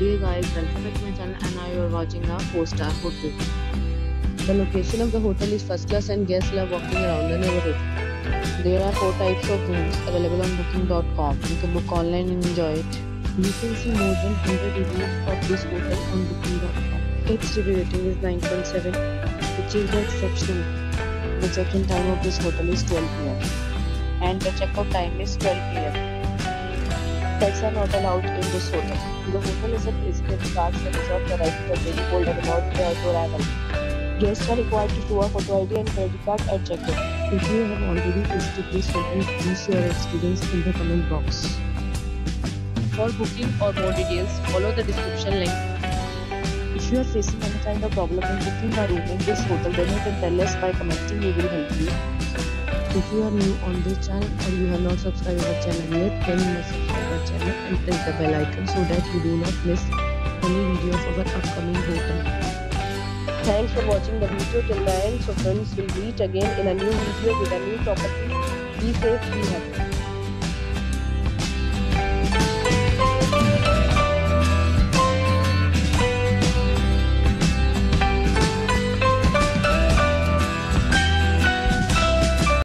Hey guys, welcome back to my channel and now you are watching a 4-star hotel. The location of the hotel is first class and guests love walking around the neighborhood. There are 4 types of rooms available on booking.com. You can book online and enjoy it. You can see more than 100 reviews of this hotel on booking.com. Its review rating is 9.7, which is the exceptional. The check-in time of this hotel is 12 p.m. and the checkout time is 12 p.m. Pets are not allowed in this hotel. The hotel is a visitor card and reserves the right to temporarily hold an amount prior to arrival. Guests are required to show a photo ID and credit card at check-in. If you have already visited this hotel, please share your experience in the comment box. For booking or more details, follow the description link. If you are facing any kind of problem in booking a room in this hotel, then you can tell us by commenting. We will help you. If you are new on this channel or you have not subscribed our channel yet, then you must subscribe our channel and press the bell icon so that you do not miss any video of our upcoming hotel. Thanks for watching the video till the end. So friends, will meet again in a new video with a new property. Be safe, be happy.